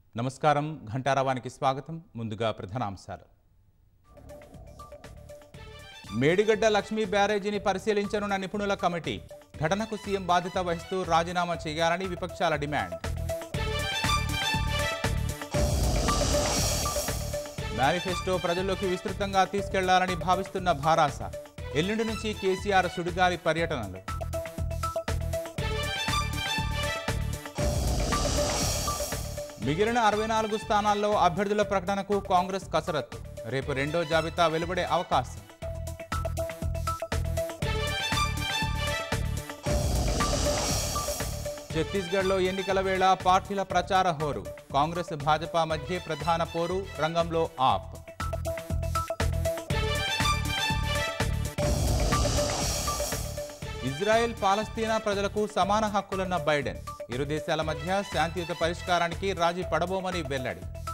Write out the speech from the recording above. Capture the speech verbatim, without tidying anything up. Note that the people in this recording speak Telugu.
నమస్కారం ఘంటారావానికి స్వాగతం. ముందుగా ప్రధానాంశాలు. మేడిగడ్డ లక్ష్మీ బ్యారేజీని పరిశీలించనున్న నిపుణుల కమిటీ. ఘటనకు సీఎం బాధ్యత వహిస్తూ రాజీనామా చేయాలని విపక్షాల డిమాండ్. మేనిఫెస్టో ప్రజల్లోకి విస్తృతంగా తీసుకెళ్లాలని భావిస్తున్న భారాస. ఎల్లుండి నుంచి కేసీఆర్ సుడిగాలి పర్యటనలు. మిగిలిన అరవై నాలుగు స్థానాల్లో అభ్యర్థుల ప్రకటనకు కాంగ్రెస్ కసరత్తు. రేపు రెండో జాబితా వెలువడే అవకాశం. ఛత్తీస్గఢ్లో ఎన్నికల వేళ పార్టీల ప్రచార హోరు. కాంగ్రెస్ భాజపా మధ్య ప్రధాన పోరు. రంగంలో ఆప్. ఇజ్రాయెల్ పాలస్తీనా ప్రజలకు సమాన హక్కులన్న బైడెన్. ఇరు దేశాల మధ్య శాంతియుత పరిష్కారానికి రాజీ పడబోమని వెల్లడి.